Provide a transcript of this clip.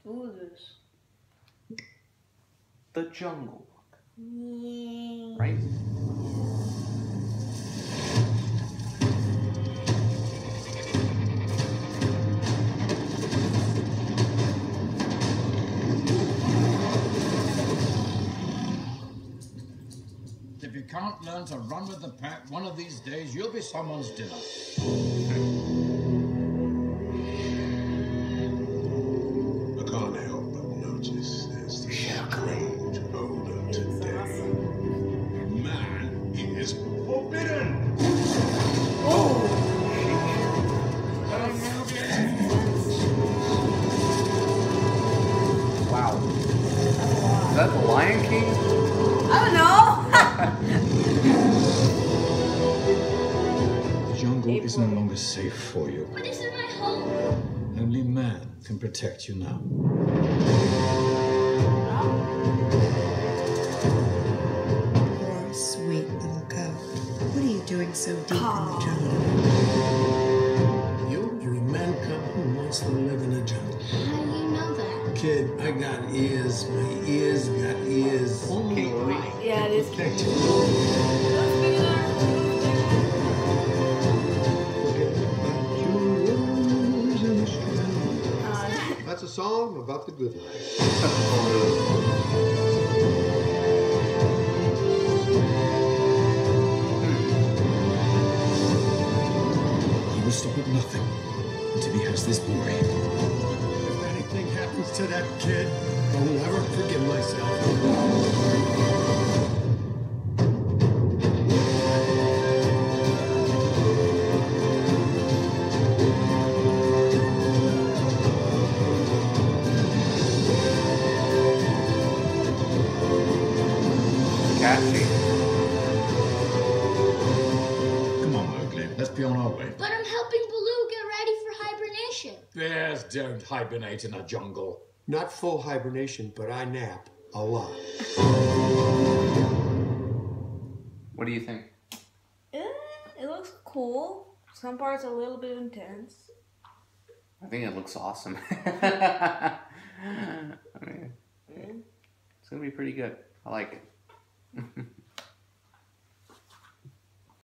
Who is this? The Jungle Book. Yeah. Right? If you can't learn to run with the pack, one of these days you'll be someone's dinner. I can't help but notice there's the strange odor today. Man is forbidden! Wow. Is that the Lion King? I don't know. The jungle is no longer safe for you. But this is my home. Only man can protect you now. Poor, sweet little cub. What are you doing so deep in the jungle? You're a man cub who wants to live in the jungle. How do you know that? Kid, I got ears. My ears got ears. Only Yeah, it is. protect you. That's a song about the good life. He will stop at nothing until he has this boy. If anything happens to that kid, I'll never forgive myself. Catchy. Come on, Mowgli, let's be on our way. But I'm helping Baloo get ready for hibernation. Bears don't hibernate in a jungle. Not full hibernation, but I nap a lot. What do you think? It looks cool. Some parts are a little bit intense. I think it looks awesome. I mean, it's gonna be pretty good. I like it.